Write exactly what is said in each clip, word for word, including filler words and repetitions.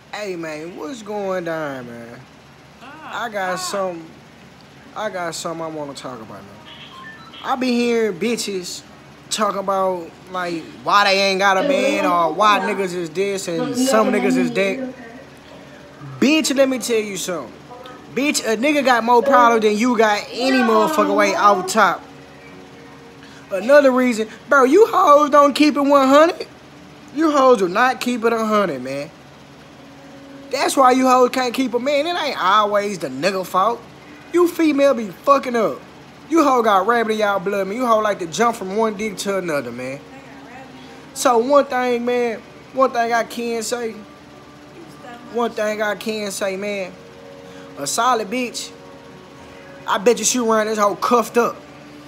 Hey man, what's going on, man? I got some. I got something I want to talk about now. I be hearing bitches talk about like why they ain't got a man or why niggas is this and some niggas is that. Bitch, let me tell you something. Bitch, a nigga got more problems than you got any motherfucking way out top. Another reason, bro, you hoes don't keep it one hundred. You hoes do not keep it one hundred, man. That's why you hoes can't keep a man. It ain't always the nigga fault. You female be fucking up. You hoe got rabbit in y'all blood, man. You hoe like to jump from one dick to another, man. So one thing, man, one thing I can say, one thing I can say, man, a solid bitch, I bet you she around this hoe cuffed up.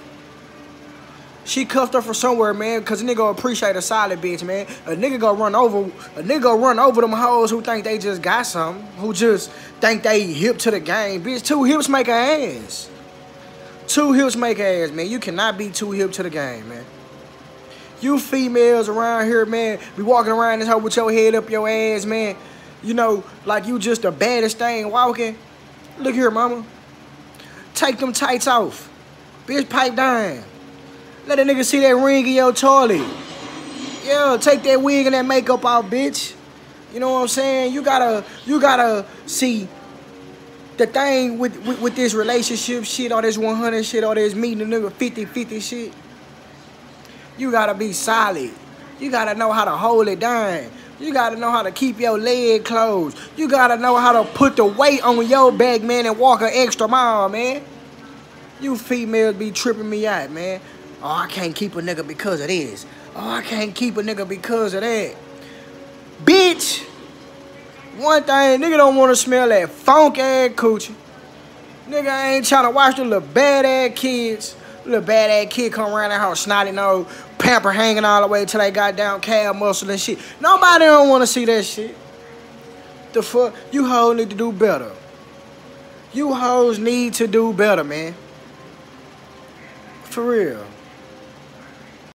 She cuffed up from somewhere, man, because a nigga appreciate a solid bitch, man. A nigga go run over, a nigga go run over them hoes who think they just got something, who just think they hip to the game. Bitch, two hips make a ass. Two hips make a ass, man. You cannot be too hip to the game, man. You females around here, man, be walking around this hoe with your head up your ass, man. You know, like you just the baddest thing walking. Look here, mama. Take them tights off. Bitch, pipe down. Let a nigga see that ring in your toilet. Yeah, take that wig and that makeup off, bitch. You know what I'm saying? You gotta, you gotta see the thing with, with, with this relationship shit, all this one hundred shit, all this meeting a nigga fifty fifty shit. You gotta be solid. You gotta know how to hold it down. You gotta know how to keep your leg closed. You gotta know how to put the weight on your back, man, and walk an extra mile, man. You females be tripping me out, man. Oh, I can't keep a nigga because of this. Oh, I can't keep a nigga because of that. Bitch, one thing, nigga don't want to smell that funk-ass coochie. Nigga ain't trying to watch the little bad-ass kids. Little bad-ass kid come around that house, snotty nose, pamper hanging all the way till they got down calf muscle and shit. Nobody don't want to see that shit. The fuck? You hoes need to do better. You hoes need to do better, man. For real.